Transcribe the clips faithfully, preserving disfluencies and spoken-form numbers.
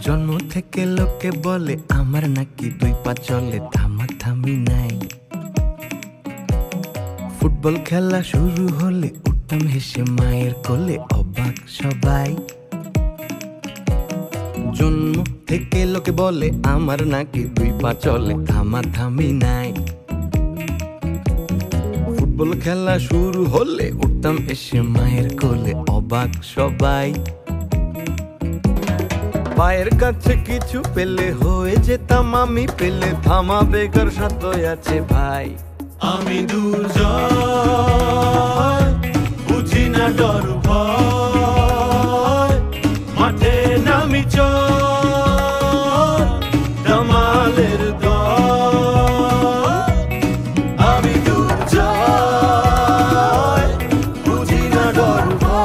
জন্ম থেকে লোকে বলে আমার নাকি দুই পা চলে, থামাথামি নাই। ফুটবল খেলা শুরু হলে উঠতাম হেসে মায়ের কোলে, অবাক সবাই। জন্ম থেকে লোকে বলে আমার নাকি দুই পা চলে, থামাথামি নাই। ফুটবল খেলা শুরু হলে উঠতাম এসে মায়ের কোলে, অবাক সবাই। পায়ের কাছে কিছু পেলে হয়ে যেতাম আমি পেলে, থামাবে কার সাথে আছে ভাই। আমি দুর্জয় বুঝি না ডর ভয়, মাঠে নামি চল দামালের দল। আমি দুর্জয় বুঝি না ডর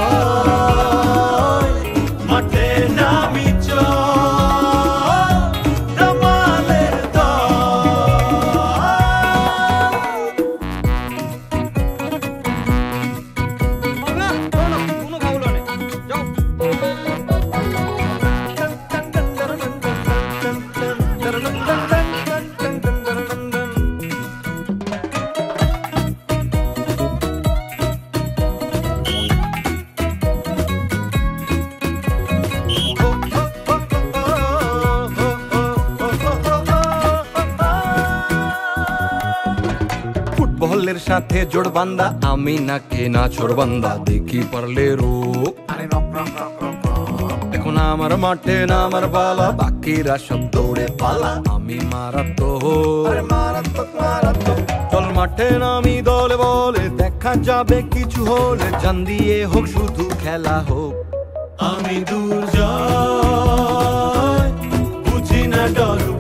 ভয়, মাঠে নামি ফুটবলের সাথে জোড়বান্দা আমি নাকি না ছোড়বান্দা, দেখি পারলে রোগ। এখন আমার মাঠে না আমার বালা, বাকিরা সব দৌড়ে পালা, আমি মারাত্মক। চল মাঠে নামি দলে বলে, দেখা যাবে কিছু হলে, জান দিয়ে হোক শুধু খেলা হোক। আমি দুর্জয় বুঝি না ডর